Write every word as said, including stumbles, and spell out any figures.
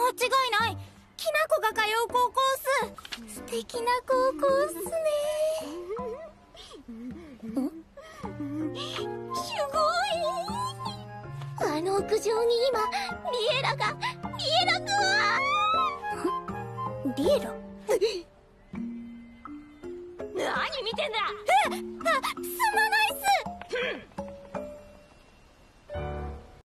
違いない。きなこが通う高校っす。素敵な高校っすね。すごい。あの屋上に今リエラがリエラがリエラ何見てんだ。 えっ、あ、すまないっす。